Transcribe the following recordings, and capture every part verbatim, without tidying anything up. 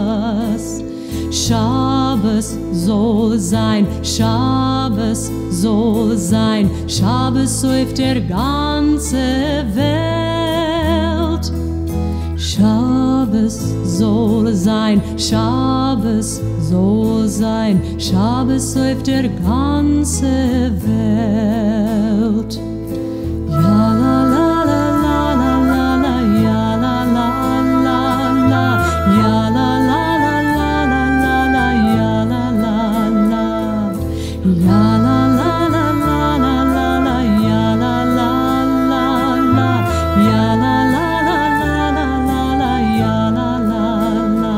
Shabbos. Shabbos soll sein, Shabbos soll sein, Shabbos auf der ganzen Welt. Shabbos soll sein, Shabbos soll sein, Shabbos auf der ganzen Welt. Ja, la, la, la, la, la, la, la, ja, la, la, la, la, ja, la, la, la, la, la, la, la, ja, la, la, la, ja, la, la, la, la, la, la, la, ja, la, la, la, la, ja, la, la, la, la, la, la, la, ja, la, la, la.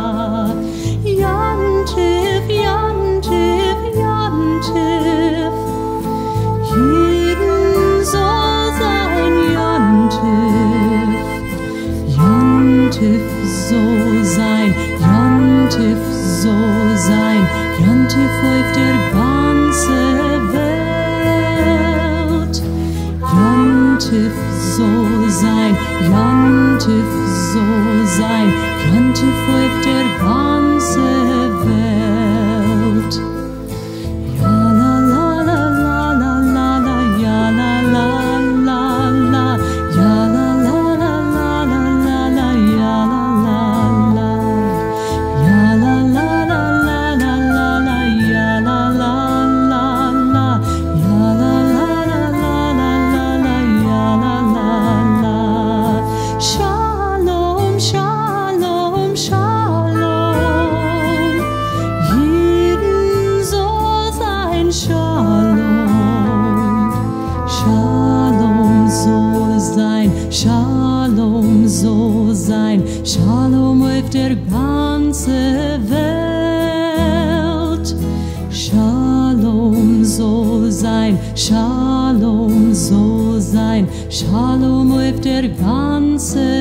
Jantiv, Jantiv, Jantiv, jeden soll sein Jantiv. Jantiv soll sein, Jantiv soll sein, Jantiv auf der ganzen Welt. Jantiv soll sein, Jantiv soll sein, Jantiv auf der ganzen Welt. Ja, la, la, la, la, la, la, la, ja, la, la, la, la, ja, la, la, la, la, la, la, la, ja, la, la, la, ja, la, la, la, la, la, la, la, ja, la, la, la, la, ja, la, la, la, la, la, la, la, ja, la, la, la. Shalom, Shalom, Shalom. Jeden soll sein Shalom. Shalom soll sein, Shalom soll sein, Shalom auf der ganzen Welt. Shalom soll sein, Shalom soll sein, Shalom auf der ganzen